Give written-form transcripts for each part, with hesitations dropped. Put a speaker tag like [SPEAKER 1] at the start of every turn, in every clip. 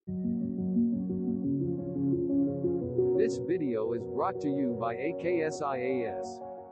[SPEAKER 1] This video is brought to you by AKSIAS.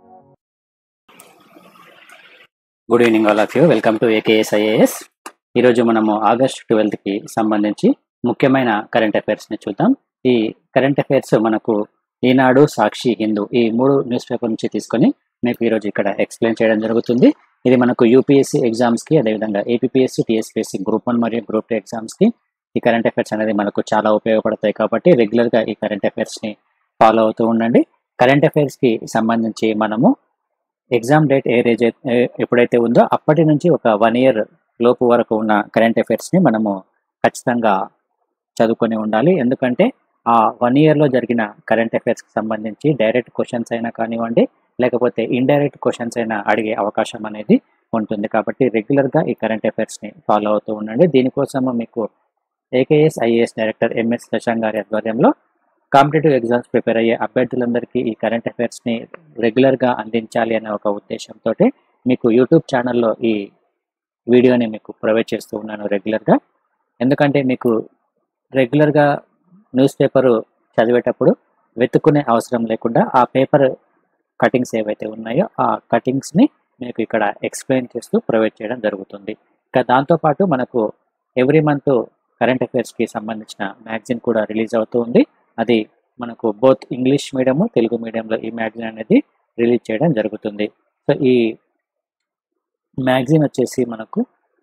[SPEAKER 2] Good evening all of you. Welcome to AKSIAS. ఈరోజు మనము August 12కి సంబంధించి ముఖ్యమైన current అఫైర్స్ని చూద్దాం. ఈ కరెంట్ అఫైర్స్ మనకు ఈనాడు, సాక్షి, హిందూ ఈ 3 న్యూస్ పేపర్ నుంచి తీసుకొని మీకు ఈరోజు ఇక్కడ ఎక్స్ప్లెయిన్ చేయడం జరుగుతుంది. ఇది మనకు యూపీఎస్సీ ఎగ్జామ్స్కి, అదేవిధంగా ఏపీఎస్సీ, టీఎస్పీఎస్సీ గ్రూప్ 1 మరియు గ్రూప్ 2 ఎగ్జామ్స్కి ఈ కరెంట్ అఫైర్స్ అనేది మనకు చాలా ఉపయోగపడతాయి కాబట్టి రెగ్యులర్గా ఈ కరెంట్ అఫైర్స్ని ఫాలో అవుతూ ఉండండి. కరెంట్ అఫైర్స్కి సంబంధించి మనము ఎగ్జామ్ డేట్ ఎప్పుడైతే ఉందో అప్పటి నుంచి ఒక 1 year లోపు వరకు ఉన్న కరెంట్ అఫైర్స్ని మనము ఖచ్చితంగా చదువుకొని ఉండాలి. ఎందుకంటే ఆ 1 yearలో జరిగిన కరెంట్ అఫైర్స్కి సంబంధించి డైరెక్ట్ క్వశ్చన్స్ అయినా కానివ్వండి, లేకపోతే ఇండైరెక్ట్ క్వశ్చన్స్ అయినా అడిగే అవకాశం అనేది ఉంటుంది. కాబట్టి రెగ్యులర్గా ఈ కరెంట్ అఫైర్స్ని ఫాలో అవుతూ ఉండండి. దీనికోసము మీకు AKS IAS director MS Shashank గారి ఆధ్వర్యంలో కాంపిటేటివ్ ఎగ్జామ్స్ ప్రిపేర్ అయ్యే అభ్యర్థులందరికీ ఈ కరెంట్ అఫైర్స్ని రెగ్యులర్గా అందించాలి అనే ఒక ఉద్దేశంతో మీకు యూట్యూబ్ ఛానల్లో ఈ వీడియోని మీకు ప్రొవైడ్ చేస్తూ ఉన్నాను రెగ్యులర్గా. ఎందుకంటే మీకు రెగ్యులర్గా న్యూస్ పేపరు చదివేటప్పుడు వెతుక్కునే అవసరం లేకుండా ఆ పేపర్ కటింగ్స్ ఏవైతే ఉన్నాయో ఆ కటింగ్స్ని మీకు ఇక్కడ ఎక్స్ప్లెయిన్ చేస్తూ ప్రొవైడ్ చేయడం జరుగుతుంది. ఇంకా దాంతోపాటు మనకు ఎవ్రీ మంత్ కరెంట్ అఫైర్స్కి సంబంధించిన మ్యాగజైన్ కూడా రిలీజ్ అవుతూ ఉంది. అది మనకు బోత్ ఇంగ్లీష్ మీడియము, తెలుగు మీడియంలో ఈ మ్యాగజైన్ అనేది రిలీజ్ చేయడం జరుగుతుంది. సో ఈ మ్యాగజైన్ వచ్చేసి మనకు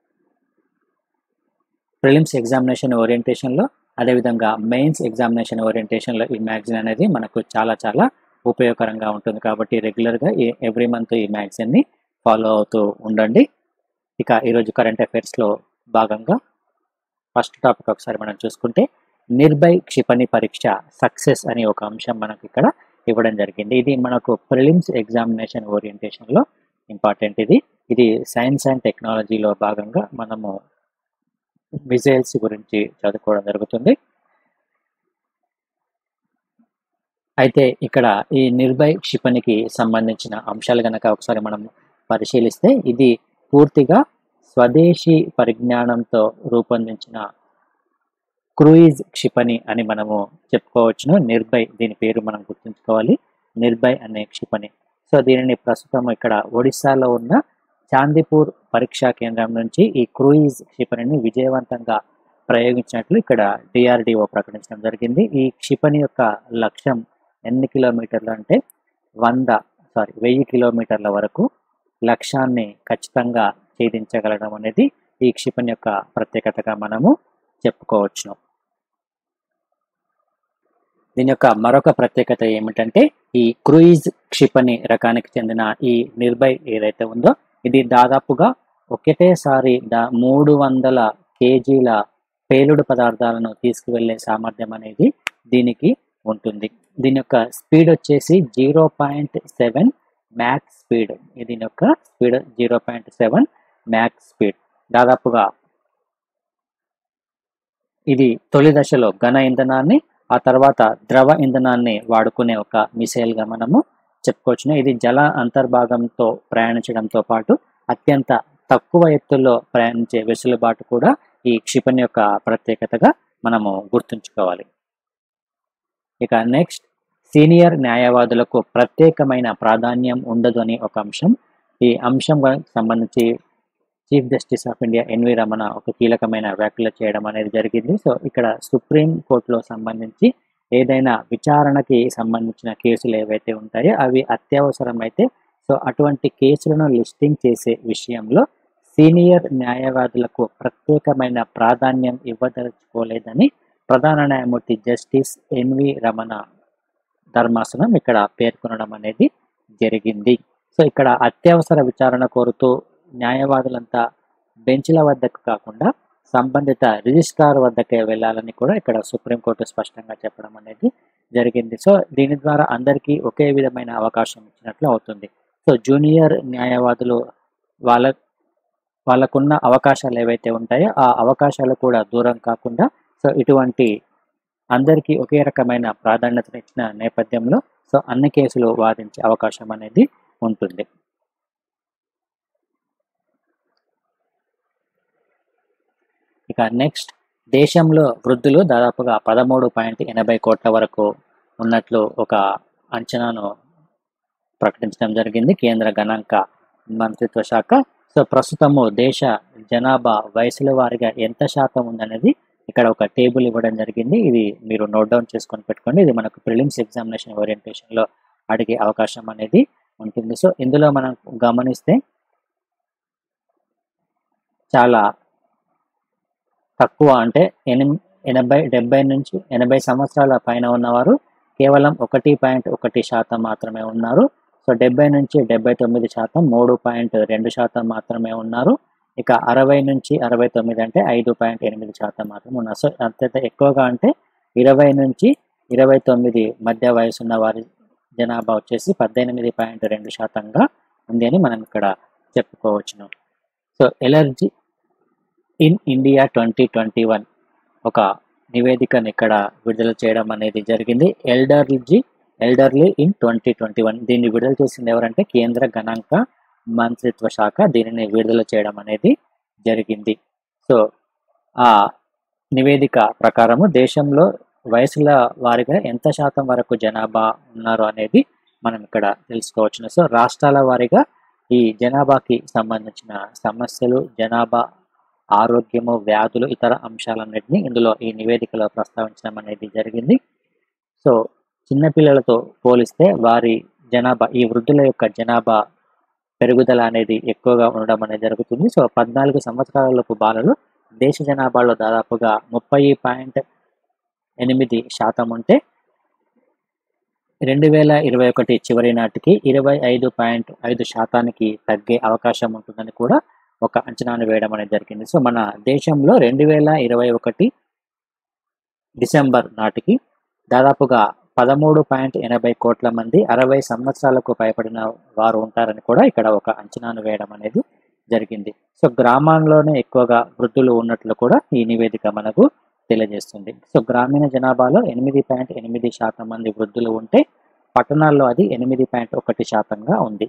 [SPEAKER 2] ప్రిలిమ్స్ ఎగ్జామినేషన్ ఓరియంటేషన్లో, అదేవిధంగా మెయిన్స్ ఎగ్జామినేషన్ ఓరియంటేషన్లో ఈ మ్యాగజైన్ అనేది మనకు చాలా చాలా ఉపయోగకరంగా ఉంటుంది. కాబట్టి రెగ్యులర్గా ఎవ్రీ మంత్ ఈ మ్యాగజైన్ని ఫాలో అవుతూ ఉండండి. ఇక ఈరోజు కరెంట్ అఫైర్స్లో భాగంగా ఫస్ట్ టాపిక్ ఒకసారి మనం చూసుకుంటే నిర్భయ్ క్షిపణి పరీక్ష సక్సెస్ అనే ఒక అంశం మనకు ఇక్కడ ఇవ్వడం జరిగింది. ఇది మనకు ప్రిలిమ్స్ ఎగ్జామినేషన్ ఓరియంటేషన్లో ఇంపార్టెంట్. ఇది సైన్స్ అండ్ టెక్నాలజీలో భాగంగా మనము మిజైల్స్ గురించి చదువుకోవడం జరుగుతుంది. అయితే ఇక్కడ ఈ నిర్భయ్ క్షిపణికి సంబంధించిన అంశాలు కనుక ఒకసారి మనం పరిశీలిస్తే ఇది పూర్తిగా స్వదేశీ పరిజ్ఞానంతో రూపొందించిన క్రూయిజ్ క్షిపణి అని మనము చెప్పుకోవచ్చును. నిర్భయ్ దీని పేరు మనం గుర్తుంచుకోవాలి, నిర్భయ్ అనే క్షిపణి. సో దీనిని ప్రస్తుతం ఇక్కడ ఒడిశాలో ఉన్న చాందీపూర్ పరీక్షా కేంద్రం నుంచి ఈ క్రూయిజ్ క్షిపణిని విజయవంతంగా ప్రయోగించినట్లు ఇక్కడ డిఆర్డిఓ ప్రకటించడం జరిగింది. ఈ క్షిపణి యొక్క లక్ష్యం ఎన్ని కిలోమీటర్లు అంటే 1000 కిలోమీటర్ల వరకు లక్ష్యాన్ని ఖచ్చితంగా ఛేదించగలడం అనేది ఈ క్షిపణి యొక్క ప్రత్యేకతగా మనము చెప్పుకోవచ్చును. దీని యొక్క మరొక ప్రత్యేకత ఏమిటంటే ఈ క్రూయిజ్ క్షిపణి రకానికి చెందిన ఈ నిర్భయ్ ఏదైతే ఉందో ఇది దాదాపుగా ఒకటేసారి 300 kgల పేలుడు పదార్థాలను తీసుకువెళ్లే సామర్థ్యం అనేది దీనికి ఉంటుంది. దీని యొక్క స్పీడ్ వచ్చేసి 0.7 మ్యాక్స్ స్పీడ్. దీని యొక్క స్పీడ్ 0.7 మ్యాక్స్ స్పీడ్. దాదాపుగా ఇది తొలి దశలో ఘన ఇంధనాన్ని, ఆ తర్వాత ద్రవ ఇంధనాన్ని వాడుకునే ఒక మిసైల్గా మనము చెప్పుకోవచ్చును. ఇది జల అంతర్భాగంతో ప్రయాణించడంతో పాటు అత్యంత తక్కువ ఎత్తుల్లో ప్రయాణించే వెసులుబాటు కూడా ఈ క్షిపణి యొక్క ప్రత్యేకతగా మనము గుర్తుంచుకోవాలి. ఇక నెక్స్ట్, సీనియర్ న్యాయవాదులకు ప్రత్యేకమైన ప్రాధాన్యం ఉండదు అని ఒక అంశం. ఈ అంశం సంబంధించి chief justice of India NV Ramana ఒక కీలకమైన వ్యాఖ్యలు చేయడం అనేది జరిగింది. సో ఇక్కడ సుప్రీం కోర్టులో సంబంధించి ఏదైనా విచారణకి సంబంధించిన కేసులు ఏవైతే ఉంటాయో అవి అత్యవసరమైతే సో అటువంటి కేసులను లిస్టింగ్ చేసే విషయంలో సీనియర్ న్యాయవాదులకు ప్రత్యేకమైన ప్రాధాన్యం ఇవ్వదలుచుకోలేదని ప్రధాన న్యాయమూర్తి జస్టిస్ ఎన్వి రమణ ధర్మాసనం ఇక్కడ పేర్కొనడం అనేది జరిగింది. సో ఇక్కడ అత్యవసర విచారణ కోరుతూ న్యాయవాదులంతా బెంచ్ల వద్దకు కాకుండా సంబంధిత రిజిస్ట్రార్ వద్దకే వెళ్ళాలని కూడా ఇక్కడ సుప్రీంకోర్టు స్పష్టంగా చెప్పడం అనేది జరిగింది. సో దీని ద్వారా అందరికీ ఒకే విధమైన అవకాశం ఇచ్చినట్లు అవుతుంది. సో జూనియర్ న్యాయవాదులు వాళ్ళకున్న అవకాశాలు ఏవైతే ఉంటాయో ఆ అవకాశాలు కూడా దూరం కాకుండా సో ఇటువంటి అందరికీ ఒకే రకమైన ప్రాధాన్యతను ఇచ్చిన నేపథ్యంలో సో అన్ని కేసులు వాదించే అవకాశం అనేది ఉంటుంది. ఇక నెక్స్ట్, దేశంలో వృద్ధులు దాదాపుగా 13.80 కోట్ల వరకు ఉన్నట్లు ఒక అంచనాను ప్రకటించడం జరిగింది కేంద్ర గణాంక మంత్రిత్వ శాఖ. సో ప్రస్తుతము దేశ జనాభా వయసుల వారీగా ఎంత శాతం ఉందనేది ఇక్కడ ఒక టేబుల్ ఇవ్వడం జరిగింది. ఇది మీరు నోట్ డౌన్ చేసుకొని పెట్టుకోండి. ఇది మనకు ప్రిలిమ్స్ ఎగ్జామినేషన్ ఓరియంటేషన్లో అడిగే అవకాశం అనేది ఉంటుంది. సో ఇందులో మనం గమనిస్తే చాలా తక్కువ, అంటే 70 నుంచి 80 సంవత్సరాల పైన ఉన్నవారు కేవలం 1.1% మాత్రమే ఉన్నారు. సో 70 నుంచి 79% 3.2% మాత్రమే ఉన్నారు. ఇక 60 నుంచి 69 అంటే 5.8% మాత్రమే ఉన్నారు. సో అత్యంత ఎక్కువగా అంటే 20 నుంచి 29 మధ్య వయసు ఉన్న వారి జనాభా వచ్చేసి 18.2%గా ఉంది అని మనం ఇక్కడ చెప్పుకోవచ్చును. సో ఎలర్జీ ఇన్ ఇండియా 2021 ఒక నివేదికను ఇక్కడ విడుదల చేయడం అనేది జరిగింది. ఎల్డర్లీ ఇన్ 2021 దీన్ని విడుదల చేసింది ఎవరంటే కేంద్ర గణాంక మంత్రిత్వ శాఖ దీనిని విడుదల చేయడం అనేది జరిగింది. సో ఆ నివేదిక ప్రకారము దేశంలో వయసుల వారీగా ఎంత శాతం వరకు జనాభా ఉన్నారు అనేది మనం ఇక్కడ తెలుసుకోవచ్చును. సో రాష్ట్రాల వారీగా ఈ జనాభాకి సంబంధించిన సమస్యలు, జనాభా ఆరోగ్యము, వ్యాధులు, ఇతర అంశాలన్నింటినీ ఇందులో ఈ నివేదికలో ప్రస్తావించడం అనేది జరిగింది. సో చిన్నపిల్లలతో పోలిస్తే వారి జనాభా, ఈ వృద్ధుల యొక్క జనాభా పెరుగుదల అనేది ఎక్కువగా ఉండడం అనేది జరుగుతుంది. సో 14 సంవత్సరాలలోపు బాలలు దేశ జనాభాలో దాదాపుగా 30.8% ఉంటే 2021 చివరి నాటికి 25.5% తగ్గే అవకాశం ఉంటుందని కూడా ఒక అంచనాను వేయడం అనేది జరిగింది. సో మన దేశంలో 2021 డిసెంబర్ నాటికి దాదాపుగా 13.80 కోట్ల మంది 60 సంవత్సరాలకు పైబడిన వారు ఉంటారని కూడా ఇక్కడ ఒక అంచనాను వేయడం అనేది జరిగింది. సో గ్రామాల్లోనే ఎక్కువగా వృద్ధులు ఉన్నట్లు కూడా ఈ నివేదిక మనకు తెలియజేస్తుంది. సో గ్రామీణ జనాభాలో 8.8% మంది వృద్ధులు ఉంటే పట్టణాల్లో అది 8.1%గా ఉంది.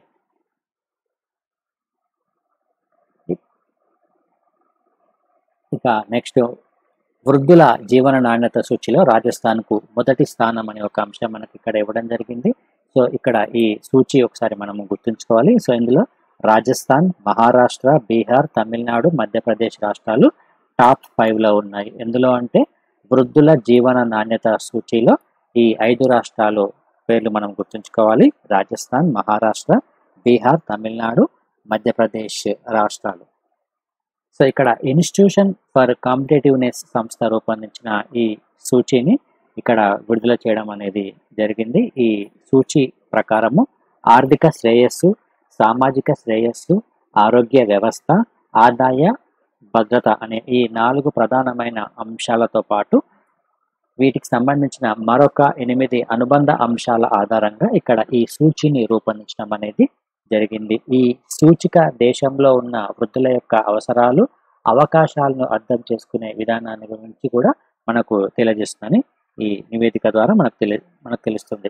[SPEAKER 2] ఇక నెక్స్ట్, వృద్ధుల జీవన నాణ్యత సూచిలో రాజస్థాన్కు మొదటి స్థానం అనే ఒక అంశం మనకి ఇక్కడ ఇవ్వడం జరిగింది. సో ఇక్కడ ఈ సూచి ఒకసారి మనము గుర్తుంచుకోవాలి. సో ఇందులో రాజస్థాన్, మహారాష్ట్ర, బీహార్, తమిళనాడు, మధ్యప్రదేశ్ రాష్ట్రాలు టాప్ 5లో ఉన్నాయి. ఎందులో అంటే వృద్ధుల జీవన నాణ్యత సూచిలో ఈ 5 రాష్ట్రాలు పేర్లు మనం గుర్తుంచుకోవాలి. రాజస్థాన్, మహారాష్ట్ర, బీహార్, తమిళనాడు, మధ్యప్రదేశ్ రాష్ట్రాలు. సో ఇక్కడ ఇన్స్టిట్యూషన్ ఫర్ కాంపిటేటివ్నెస్ సంస్థ రూపొందించిన ఈ సూచీని ఇక్కడ విడుదల చేయడం అనేది జరిగింది. ఈ సూచి ప్రకారము ఆర్థిక శ్రేయస్సు, సామాజిక శ్రేయస్సు, ఆరోగ్య వ్యవస్థ, ఆదాయ భద్రత అనే ఈ 4 ప్రధానమైన అంశాలతో పాటు వీటికి సంబంధించిన మరొక 8 అనుబంధ అంశాల ఆధారంగా ఇక్కడ ఈ సూచిని రూపొందించడం అనేది జరిగింది. ఈ సూచిక దేశంలో ఉన్న వృద్ధుల యొక్క అవసరాలు, అవకాశాలను అర్థం చేసుకునే విధానాన్ని గురించి కూడా మనకు తెలియజేస్తుందని ఈ నివేదిక ద్వారా మనకు తెలుస్తుంది.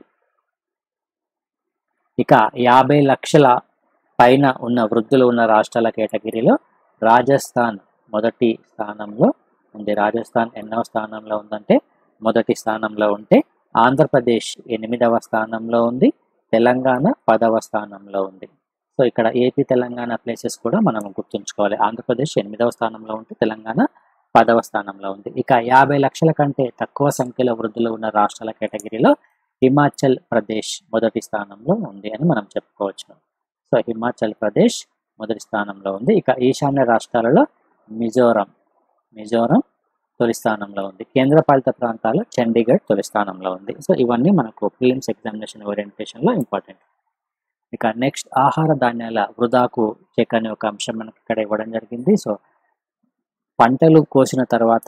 [SPEAKER 2] ఇక 50 లక్షల పైన ఉన్న వృద్ధులు ఉన్న రాష్ట్రాల కేటగిరీలో రాజస్థాన్ మొదటి స్థానంలో ఉంది. రాజస్థాన్ ఎన్నవ స్థానంలో ఉందంటే మొదటి స్థానంలో ఉంటే, ఆంధ్రప్రదేశ్ 8వ స్థానంలో ఉంది, తెలంగాణ 10వ స్థానంలో ఉంది. సో ఇక్కడ ఏపీ తెలంగాణ ప్లేసెస్ కూడా మనం గుర్తుంచుకోవాలి. ఆంధ్రప్రదేశ్ 8వ స్థానంలో ఉంటే తెలంగాణ 10వ స్థానంలో ఉంది. ఇక 50 లక్షల కంటే తక్కువ సంఖ్యలో వృద్ధులు ఉన్న రాష్ట్రాల కేటగిరీలో హిమాచల్ ప్రదేశ్ మొదటి స్థానంలో ఉంది అని మనం చెప్పుకోవచ్చు. సో హిమాచల్ ప్రదేశ్ మొదటి స్థానంలో ఉంది. ఇక ఈశాన్య రాష్ట్రాలలో మిజోరం తొలి స్థానంలో ఉంది. కేంద్రపాలిత ప్రాంతాల్లో చండీగఢ్ తొలి స్థానంలో ఉంది. సో ఇవన్నీ మనకు ప్రిలిమ్స్ ఎగ్జామినేషన్ ఓరియంటేషన్లో ఇంపార్టెంట్. ఇక నెక్స్ట్, ఆహార ధాన్యాల వృధాకు చెక్ అనే ఒక అంశం మనకి ఇక్కడ ఇవ్వడం జరిగింది. సో పంటలు కోసిన తర్వాత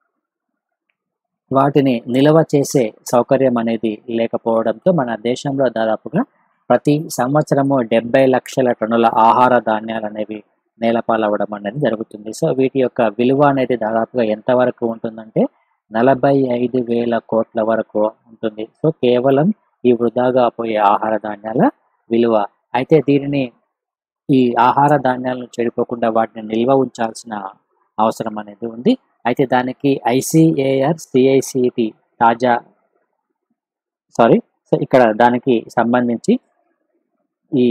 [SPEAKER 2] వాటిని నిల్వ చేసే సౌకర్యం అనేది లేకపోవడంతో మన దేశంలో దాదాపుగా ప్రతి సంవత్సరము 70 లక్షల టన్నుల ఆహార ధాన్యాలు అనేవి నేలపాలవ్వడం అనేది జరుగుతుంది. సో వీటి యొక్క విలువ అనేది దాదాపుగా ఎంతవరకు ఉంటుందంటే 45,000 కోట్ల వరకు ఉంటుంది. సో కేవలం ఈ వృధాగా పోయే ఆహార ధాన్యాల విలువ. అయితే దీనిని, ఈ ఆహార ధాన్యాలను చెడిపోకుండా వాటిని నిల్వ ఉంచాల్సిన అవసరం అనేది ఉంది. అయితే దానికి ఐసీఏఆర్ సిఐసిటి తాజా సో ఇక్కడ దానికి సంబంధించి ఈ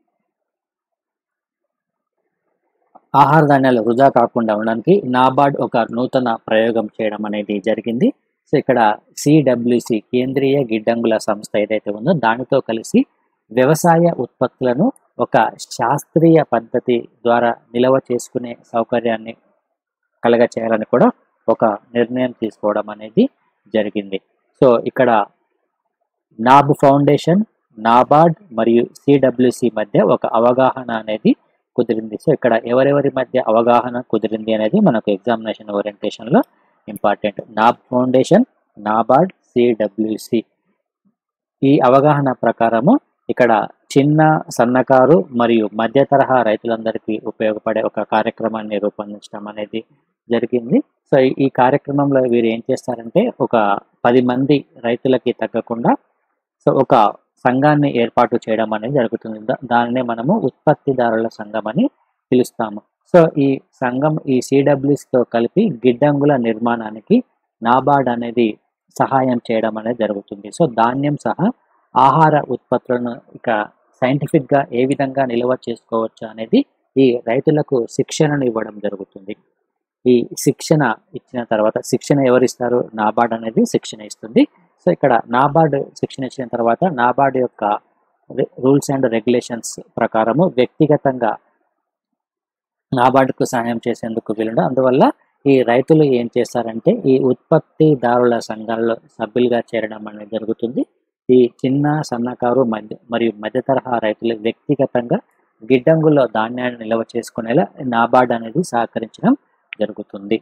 [SPEAKER 2] ఆహార ధాన్యాలు వృధా కాకుండా ఉండడానికి నాబార్డ్ ఒక నూతన ప్రయోగం చేయడం అనేది జరిగింది. సో ఇక్కడ సిడబ్ల్యూసి కేంద్రీయ గిడ్డంగుల సంస్థ ఏదైతే ఉందో దానితో కలిసి వ్యవసాయ ఉత్పత్తులను ఒక శాస్త్రీయ పద్ధతి ద్వారా నిల్వ చేసుకునే సౌకర్యాన్ని కలగచేయాలని కూడా ఒక నిర్ణయం తీసుకోవడం అనేది జరిగింది. సో ఇక్కడ నాబ్ ఫౌండేషన్, నాబార్డ్ మరియు సిడబ్ల్యూసి మధ్య ఒక అవగాహన అనేది కుదిరింది. సో ఇక్కడ ఎవరెవరి మధ్య అవగాహన కుదిరింది అనేది మనకు ఎగ్జామినేషన్ ఓరియంటేషన్లో important. NAB foundation, NABARD, CWC ఈ అవగాహన ప్రకారము ఇక్కడ చిన్న, సన్నకారు మరియు మధ్య తరహా రైతులందరికీ ఉపయోగపడే ఒక కార్యక్రమాన్ని రూపొందించడం అనేది జరిగింది. సో ఈ కార్యక్రమంలో వీరు ఏం చేస్తారంటే ఒక 10 మంది రైతులకి తగ్గకుండా సో ఒక సంఘాన్ని ఏర్పాటు చేయడం అనేది జరుగుతుంది. దానినే మనము ఉత్పత్తిదారుల సంఘం అని పిలుస్తాము. సో ఈ సంఘం ఈ సిడబ్ల్యూసితో కలిపి గిడ్డంగుల నిర్మాణానికి నాబార్డ్ అనేది సహాయం చేయడం అనేది జరుగుతుంది. సో ధాన్యం సహా ఆహార ఉత్పత్తులను ఇక సైంటిఫిక్గా ఏ విధంగా నిల్వ చేసుకోవచ్చు అనేది ఈ రైతులకు శిక్షణను ఇవ్వడం జరుగుతుంది. ఈ శిక్షణ ఇచ్చిన తర్వాత, శిక్షణ ఎవరిస్తారు? నాబార్డ్ అనేది శిక్షణ ఇస్తుంది. సో ఇక్కడ నాబార్డ్ శిక్షణ ఇచ్చిన తర్వాత నాబార్డ్ యొక్క రూల్స్ అండ్ రెగ్యులేషన్స్ ప్రకారము వ్యక్తిగతంగా నాబార్డుకు సహాయం చేసేందుకు వీలుండదు. అందువల్ల ఈ రైతులు ఏం చేస్తారంటే ఈ ఉత్పత్తిదారుల సంఘాల్లో సభ్యులుగా చేరడం అనేది జరుగుతుంది. ఈ చిన్న, సన్నకారు మరియు మధ్య తరహా రైతులు వ్యక్తిగతంగా గిడ్డంగుల్లో ధాన్యాన్ని నిల్వ చేసుకునేలా నాబార్డ్ అనేది సహకరించడం జరుగుతుంది.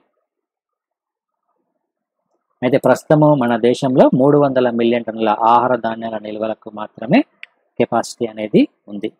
[SPEAKER 2] అయితే ప్రస్తుతము మన దేశంలో 300 మిలియన్ టన్నుల ఆహార ధాన్యాల నిల్వలకు మాత్రమే కెపాసిటీ అనేది ఉంది.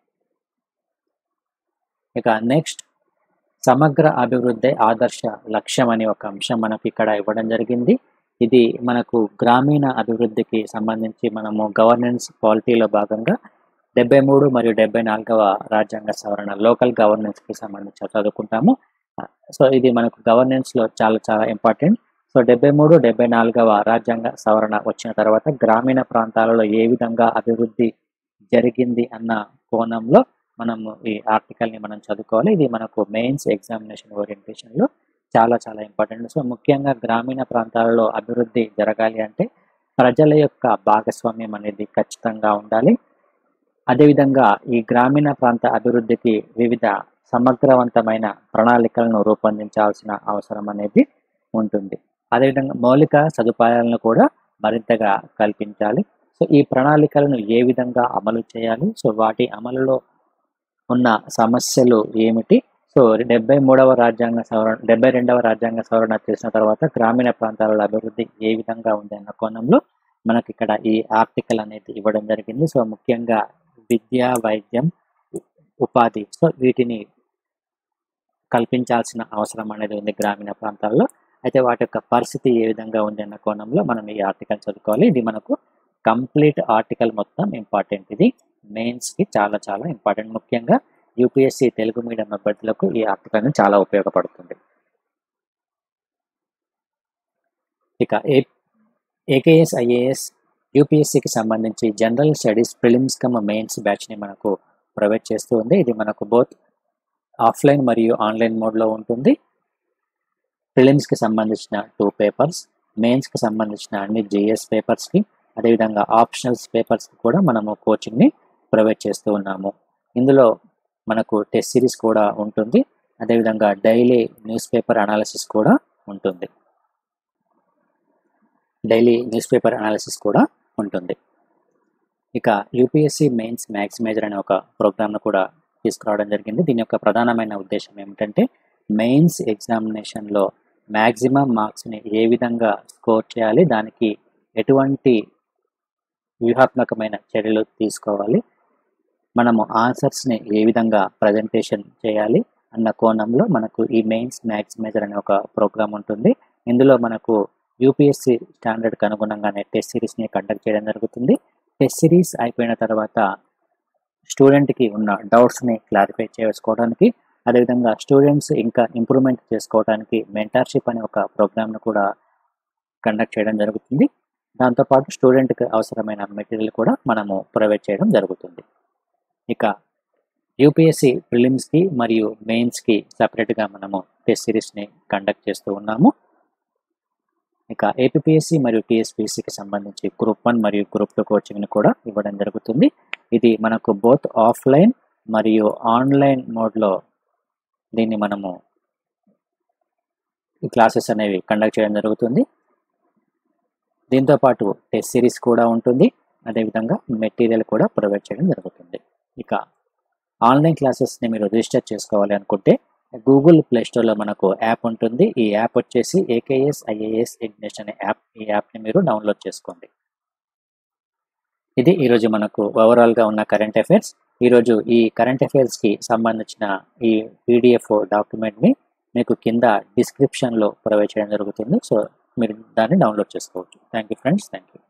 [SPEAKER 2] ఇక నెక్స్ట్, సమగ్ర అభివృద్ధి ఆదర్శ లక్ష్యం అనే ఒక అంశం మనకు ఇక్కడ ఇవ్వడం జరిగింది. ఇది మనకు గ్రామీణ అభివృద్ధికి సంబంధించి మనము గవర్నెన్స్ పాలిటీలో భాగంగా 73 మరియు 74వ రాజ్యాంగ సవరణ లోకల్ గవర్నెన్స్కి సంబంధించి చదువుకుంటాము. సో ఇది మనకు గవర్నెన్స్లో చాలా ఇంపార్టెంట్. సో 73, 74వ రాజ్యాంగ సవరణ వచ్చిన తర్వాత గ్రామీణ ప్రాంతాలలో ఏ విధంగా అభివృద్ధి జరిగింది అన్న కోణంలో మనము ఈ ఆర్టికల్ని మనం చదువుకోవాలి. ఇది మనకు మెయిన్స్ ఎగ్జామినేషన్ ఓరియంటేషన్లో చాలా ఇంపార్టెంట్. సో ముఖ్యంగా గ్రామీణ ప్రాంతాలలో అభివృద్ధి జరగాలి అంటే ప్రజల యొక్క భాగస్వామ్యం అనేది ఖచ్చితంగా ఉండాలి. అదేవిధంగా ఈ గ్రామీణ ప్రాంత అభివృద్ధికి వివిధ సమగ్రవంతమైన ప్రణాళికలను రూపొందించాల్సిన అవసరం అనేది ఉంటుంది. అదేవిధంగా మౌలిక సదుపాయాలను కూడా మరింతగా కల్పించాలి. సో ఈ ప్రణాళికలను ఏ విధంగా అమలు చేయాలి, సో వాటి అమలులో ఉన్న సమస్యలు ఏమిటి, సో 72వ రాజ్యాంగ సవరణ చేసిన తర్వాత గ్రామీణ ప్రాంతాల అభివృద్ధి ఏ విధంగా ఉంది అన్న కోణంలో మనకి ఇక్కడ ఈ ఆర్టికల్ అనేది ఇవ్వడం జరిగింది. సో ముఖ్యంగా విద్య, వైద్యం, ఉపాధి, సో వీటిని కల్పించాల్సిన అవసరం అనేది ఉంది గ్రామీణ ప్రాంతాల్లో. అయితే వాటి యొక్క పరిస్థితి ఏ విధంగా ఉంది అన్న కోణంలో మనం ఈ ఆర్టికల్ చదువుకోవాలి. ఇది మనకు కంప్లీట్ ఆర్టికల్ మొత్తం ఇంపార్టెంట్. ఇది మెయిన్స్కి చాలా ఇంపార్టెంట్. ముఖ్యంగా యూపీఎస్సీ తెలుగు మీడియం అభ్యర్థులకు ఈ ఆర్టికల్ చాలా ఉపయోగపడుతుంది. ఇక ఏకేఎస్ ఐఏఎస్ యూపీఎస్సీకి సంబంధించి జనరల్ స్టడీస్ ప్రిలిమ్స్ మెయిన్స్ బ్యాచ్ని మనకు ప్రొవైడ్ చేస్తూ ఉంది. ఇది మనకు బోత్ ఆఫ్లైన్ మరియు ఆన్లైన్ మోడ్లో ఉంటుంది. ప్రిలిమ్స్కి సంబంధించిన 2 పేపర్స్, మెయిన్స్కి సంబంధించిన అన్ని జిఎస్ పేపర్స్కి, అదేవిధంగా ఆప్షనల్స్ పేపర్స్కి కూడా మనము కోచింగ్ని ప్రొవైడ్ చేస్తూ ఉన్నాము. ఇందులో మనకు టెస్ట్ సిరీస్ కూడా ఉంటుంది. అదేవిధంగా డైలీ న్యూస్ పేపర్ అనాలిసిస్ కూడా ఉంటుంది. ఇక యూపీఎస్సీ మెయిన్స్ మ్యాక్సిమైజర్ అనే ఒక ప్రోగ్రామ్ను కూడా తీసుకురావడం జరిగింది. దీని యొక్క ప్రధానమైన ఉద్దేశం ఏమిటంటే మెయిన్స్ ఎగ్జామినేషన్లో మ్యాక్సిమం మార్క్స్ని ఏ విధంగా స్కోర్ చేయాలి, దానికి ఎటువంటి వ్యూహాత్మకమైన చర్యలు తీసుకోవాలి, మనము ఆన్సర్స్ని ఏ విధంగా ప్రజెంటేషన్ చేయాలి అన్న కోణంలో మనకు ఈ మెయిన్స్ మ్యాక్సిమైజర్ అనే ఒక ప్రోగ్రామ్ ఉంటుంది. ఇందులో మనకు యూపీఎస్సీ స్టాండర్డ్కి అనుగుణంగానే టెస్ట్ సిరీస్ని కండక్ట్ చేయడం జరుగుతుంది. టెస్ట్ సిరీస్ అయిపోయిన తర్వాత స్టూడెంట్కి ఉన్న డౌట్స్ని క్లారిఫై చేసుకోవడానికి, అదేవిధంగా స్టూడెంట్స్ ఇంకా ఇంప్రూవ్మెంట్ చేసుకోవడానికి మెంటార్షిప్ అనే ఒక ప్రోగ్రామ్ను కూడా కండక్ట్ చేయడం జరుగుతుంది. దాంతోపాటు స్టూడెంట్కి అవసరమైన మెటీరియల్ కూడా మనము ప్రొవైడ్ చేయడం జరుగుతుంది. ఇక యూపీఎస్సీ ప్రిలిమ్స్కి మరియు మెయిన్స్కి సపరేట్గా మనము టెస్ట్ సిరీస్ని కండక్ట్ చేస్తూ ఉన్నాము. ఇక ఏపీఎస్సీ మరియు టీఎస్పీఎస్సీకి సంబంధించి గ్రూప్ 1 మరియు గ్రూప్ 2 కోచింగ్ని కూడా ఇవ్వడం జరుగుతుంది. ఇది మనకు బోత్ ఆఫ్లైన్ మరియు ఆన్లైన్ మోడ్లో దీన్ని మనము ఈ క్లాసెస్ అనేవి కండక్ట్ చేయడం జరుగుతుంది. దీంతోపాటు టెస్ట్ సిరీస్ కూడా ఉంటుంది, అదేవిధంగా మెటీరియల్ కూడా ప్రొవైడ్ చేయడం జరుగుతుంది. ఇక ఆన్లైన్ క్లాసెస్ని మీరు రిజిస్టర్ చేసుకోవాలి అనుకుంటే గూగుల్ ప్లే స్టోర్లో మనకు యాప్ ఉంటుంది. ఈ యాప్ వచ్చేసి ఏకేఎస్ ఐఏఎస్ ఎడ్యుకేషన్ అనే యాప్. ఈ యాప్ని మీరు డౌన్లోడ్ చేసుకోండి. ఇది ఈరోజు మనకు ఓవరాల్గా ఉన్న కరెంట్ అఫైర్స్. ఈరోజు ఈ కరెంట్ అఫైర్స్కి సంబంధించిన ఈ పీడిఎఫ్ డాక్యుమెంట్ని మీకు కింద డిస్క్రిప్షన్లో ప్రొవైడ్ చేయడం జరుగుతుంది. సో మీరు దాన్ని డౌన్లోడ్ చేసుకోవచ్చు. Thank you friends, thank you.